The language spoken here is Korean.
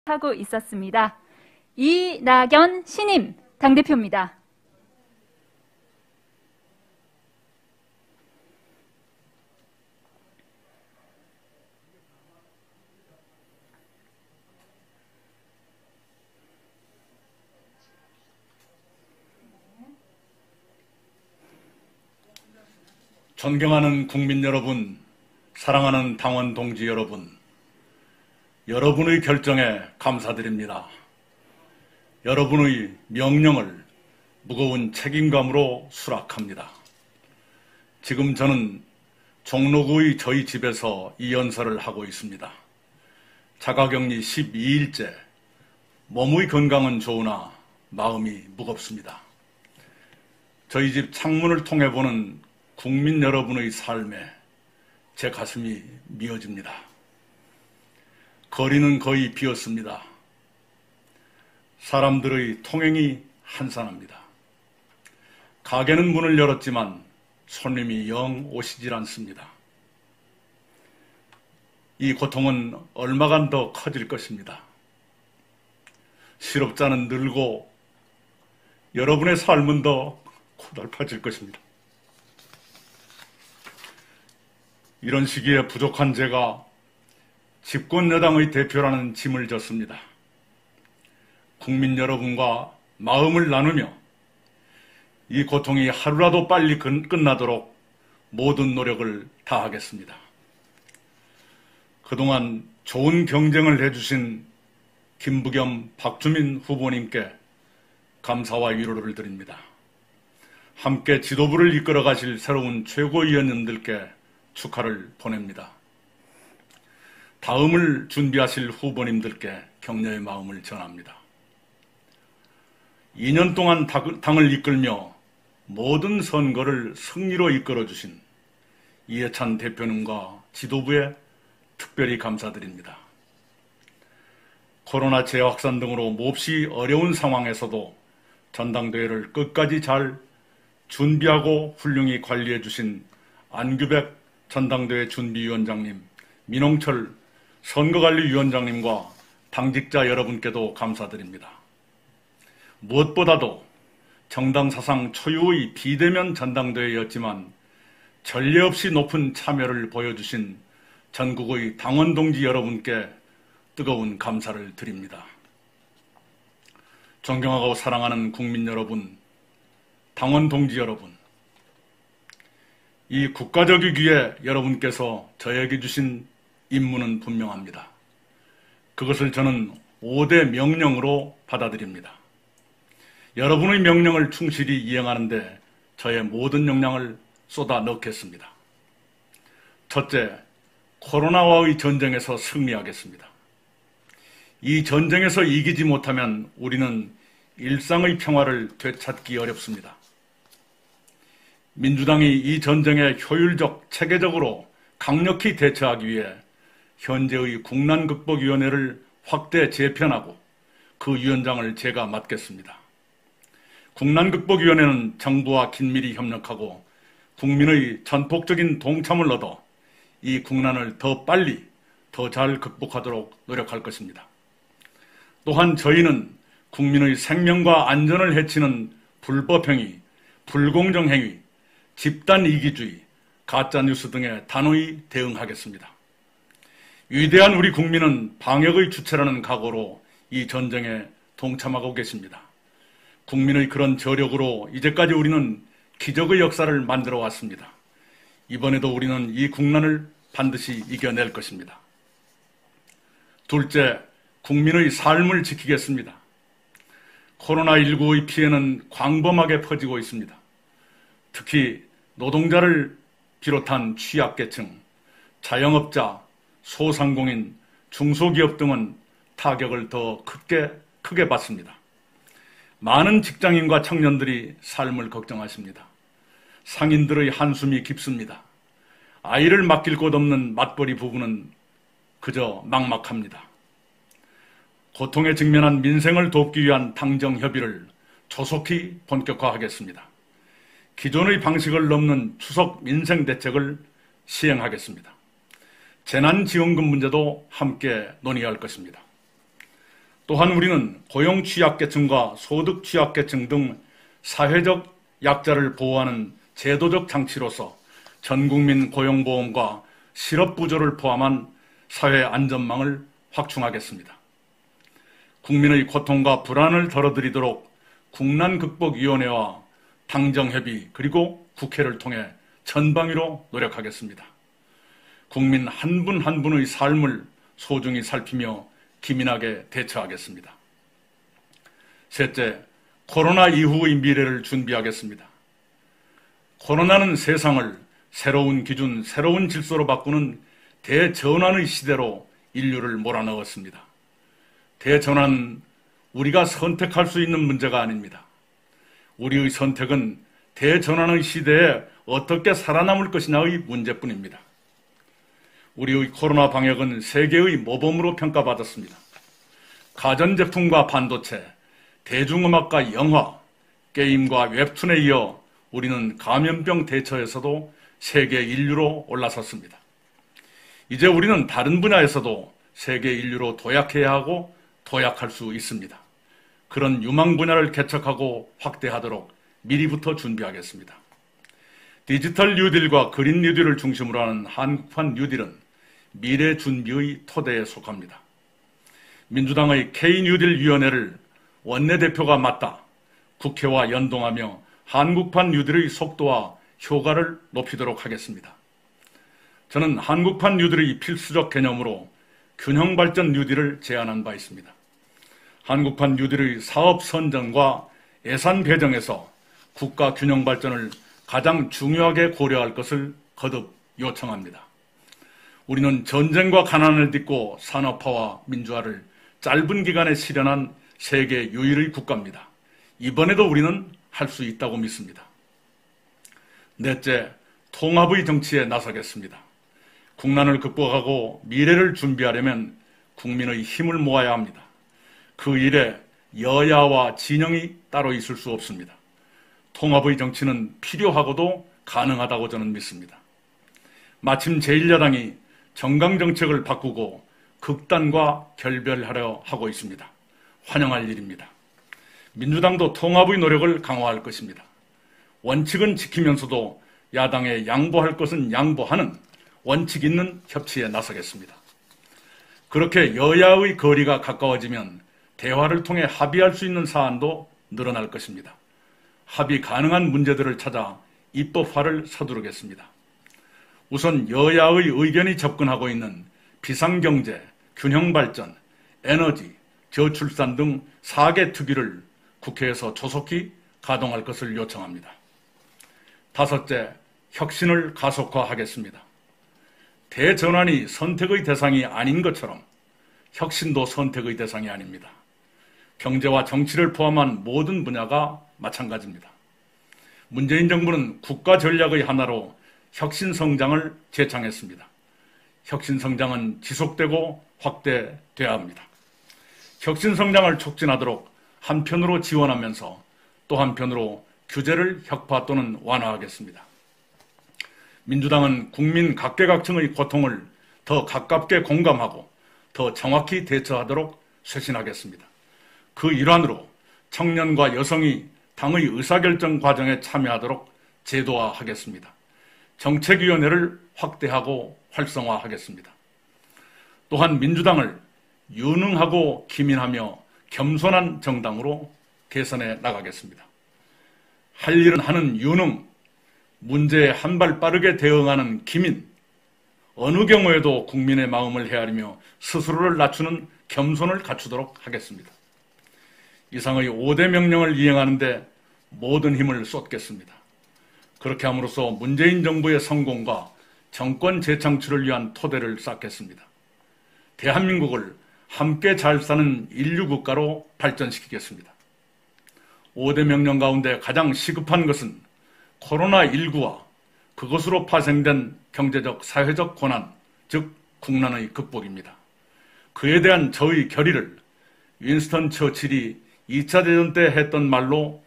하고 있었습니다. 이낙연 신임 당대표입니다. 존경하는 국민 여러분, 사랑하는 당원 동지 여러분, 여러분의 결정에 감사드립니다. 여러분의 명령을 무거운 책임감으로 수락합니다. 지금 저는 종로구의 저희 집에서 이 연설을 하고 있습니다. 자가격리 12일째, 몸의 건강은 좋으나 마음이 무겁습니다. 저희 집 창문을 통해 보는 국민 여러분의 삶에 제 가슴이 미어집니다. 거리는 거의 비었습니다. 사람들의 통행이 한산합니다. 가게는 문을 열었지만 손님이 영 오시질 않습니다. 이 고통은 얼마간 더 커질 것입니다. 실업자는 늘고 여러분의 삶은 더 고달파질 것입니다. 이런 시기에 부족한 제가 집권 여당의 대표라는 짐을 졌습니다. 국민 여러분과 마음을 나누며 이 고통이 하루라도 빨리 끝나도록 모든 노력을 다하겠습니다. 그동안 좋은 경쟁을 해주신 김부겸, 박주민 후보님께 감사와 위로를 드립니다. 함께 지도부를 이끌어 가실 새로운 최고위원님들께 축하를 보냅니다. 다음을 준비하실 후보님들께 격려의 마음을 전합니다. 2년 동안 당을 이끌며 모든 선거를 승리로 이끌어주신 이해찬 대표님과 지도부에 특별히 감사드립니다. 코로나 재확산 등으로 몹시 어려운 상황에서도 전당대회를 끝까지 잘 준비하고 훌륭히 관리해 주신 안규백 전당대회 준비위원장님, 민홍철 선거관리위원장님과 당직자 여러분께도 감사드립니다. 무엇보다도 정당 사상 초유의 비대면 전당대회였지만 전례 없이 높은 참여를 보여주신 전국의 당원 동지 여러분께 뜨거운 감사를 드립니다. 존경하고 사랑하는 국민 여러분, 당원 동지 여러분, 이 국가적 위기에 여러분께서 저에게 주신 임무는 분명합니다. 그것을 저는 5대 명령으로 받아들입니다. 여러분의 명령을 충실히 이행하는데 저의 모든 역량을 쏟아 넣겠습니다. 첫째, 코로나와의 전쟁에서 승리하겠습니다. 이 전쟁에서 이기지 못하면 우리는 일상의 평화를 되찾기 어렵습니다. 민주당이 이 전쟁에 효율적, 체계적으로 강력히 대처하기 위해 현재의 국난극복위원회를 확대 재편하고 그 위원장을 제가 맡겠습니다. 국난극복위원회는 정부와 긴밀히 협력하고 국민의 전폭적인 동참을 얻어 이 국난을 더 빨리, 더 잘 극복하도록 노력할 것입니다. 또한 저희는 국민의 생명과 안전을 해치는 불법행위, 불공정행위, 집단 이기주의, 가짜뉴스 등에 단호히 대응하겠습니다. 위대한 우리 국민은 방역의 주체라는 각오로 이 전쟁에 동참하고 계십니다. 국민의 그런 저력으로 이제까지 우리는 기적의 역사를 만들어 왔습니다. 이번에도 우리는 이 국난을 반드시 이겨낼 것입니다. 둘째, 국민의 삶을 지키겠습니다. 코로나19의 피해는 광범하게 퍼지고 있습니다. 특히 노동자를 비롯한 취약계층, 자영업자, 소상공인, 중소기업 등은 타격을 더 크게 받습니다. 많은 직장인과 청년들이 삶을 걱정하십니다. 상인들의 한숨이 깊습니다. 아이를 맡길 곳 없는 맞벌이 부부는 그저 막막합니다. 고통에 직면한 민생을 돕기 위한 당정협의를 조속히 본격화하겠습니다. 기존의 방식을 넘는 추석 민생 대책을 시행하겠습니다. 재난지원금 문제도 함께 논의할 것입니다. 또한 우리는 고용 취약계층과 소득 취약계층 등 사회적 약자를 보호하는 제도적 장치로서 전국민 고용보험과 실업부조를 포함한 사회 안전망을 확충하겠습니다. 국민의 고통과 불안을 덜어드리도록 국난극복위원회와 당정협의 그리고 국회를 통해 전방위로 노력하겠습니다. 국민 한 분 한 분의 삶을 소중히 살피며 기민하게 대처하겠습니다. 셋째, 코로나 이후의 미래를 준비하겠습니다. 코로나는 세상을 새로운 기준, 새로운 질서로 바꾸는 대전환의 시대로 인류를 몰아넣었습니다. 대전환은 우리가 선택할 수 있는 문제가 아닙니다. 우리의 선택은 대전환의 시대에 어떻게 살아남을 것이냐의 문제뿐입니다. 우리의 코로나 방역은 세계의 모범으로 평가받았습니다. 가전제품과 반도체, 대중음악과 영화, 게임과 웹툰에 이어 우리는 감염병 대처에서도 세계 인류로 올라섰습니다. 이제 우리는 다른 분야에서도 세계 인류로 도약해야 하고 도약할 수 있습니다. 그런 유망 분야를 개척하고 확대하도록 미리부터 준비하겠습니다. 디지털 뉴딜과 그린 뉴딜을 중심으로 하는 한국판 뉴딜은 미래 준비의 토대에 속합니다. 민주당의 K뉴딜위원회를 원내대표가 맡아 국회와 연동하며 한국판 뉴딜의 속도와 효과를 높이도록 하겠습니다. 저는 한국판 뉴딜의 필수적 개념으로 균형발전 뉴딜을 제안한 바 있습니다. 한국판 뉴딜의 사업 선정과 예산 배정에서 국가 균형 발전을 가장 중요하게 고려할 것을 거듭 요청합니다. 우리는 전쟁과 가난을 딛고 산업화와 민주화를 짧은 기간에 실현한 세계 유일의 국가입니다. 이번에도 우리는 할 수 있다고 믿습니다. 넷째, 통합의 정치에 나서겠습니다. 국난을 극복하고 미래를 준비하려면 국민의 힘을 모아야 합니다. 그 일에 여야와 진영이 따로 있을 수 없습니다. 통합의 정치는 필요하고도 가능하다고 저는 믿습니다. 마침 제1야당이 정강정책을 바꾸고 극단과 결별하려 하고 있습니다. 환영할 일입니다. 민주당도 통합의 노력을 강화할 것입니다. 원칙은 지키면서도 야당에 양보할 것은 양보하는 원칙 있는 협치에 나서겠습니다. 그렇게 여야의 거리가 가까워지면 대화를 통해 합의할 수 있는 사안도 늘어날 것입니다. 합의 가능한 문제들을 찾아 입법화를 서두르겠습니다. 우선 여야의 의견이 접근하고 있는 비상경제, 균형발전, 에너지, 저출산 등 4개 특위를 국회에서 조속히 가동할 것을 요청합니다. 다섯째, 혁신을 가속화하겠습니다. 대전환이 선택의 대상이 아닌 것처럼 혁신도 선택의 대상이 아닙니다. 경제와 정치를 포함한 모든 분야가 마찬가지입니다. 문재인 정부는 국가 전략의 하나로 혁신 성장을 제창했습니다. 혁신 성장은 지속되고 확대돼야 합니다. 혁신 성장을 촉진하도록 한편으로 지원하면서 또 한편으로 규제를 혁파 또는 완화하겠습니다. 민주당은 국민 각계각층의 고통을 더 가깝게 공감하고 더 정확히 대처하도록 쇄신하겠습니다. 그 일환으로 청년과 여성이 당의 의사결정 과정에 참여하도록 제도화하겠습니다. 정책위원회를 확대하고 활성화하겠습니다. 또한 민주당을 유능하고 기민하며 겸손한 정당으로 개선해 나가겠습니다. 할 일은 하는 유능, 문제에 한 발 빠르게 대응하는 기민, 어느 경우에도 국민의 마음을 헤아리며 스스로를 낮추는 겸손을 갖추도록 하겠습니다. 이상의 5대 명령을 이행하는 데 모든 힘을 쏟겠습니다. 그렇게 함으로써 문재인 정부의 성공과 정권 재창출을 위한 토대를 쌓겠습니다. 대한민국을 함께 잘 사는 인류 국가로 발전시키겠습니다. 5대 명령 가운데 가장 시급한 것은 코로나19와 그것으로 파생된 경제적, 사회적 고난, 즉 국난의 극복입니다. 그에 대한 저의 결의를 윈스턴 처칠이 2차 대전 때 했던 말로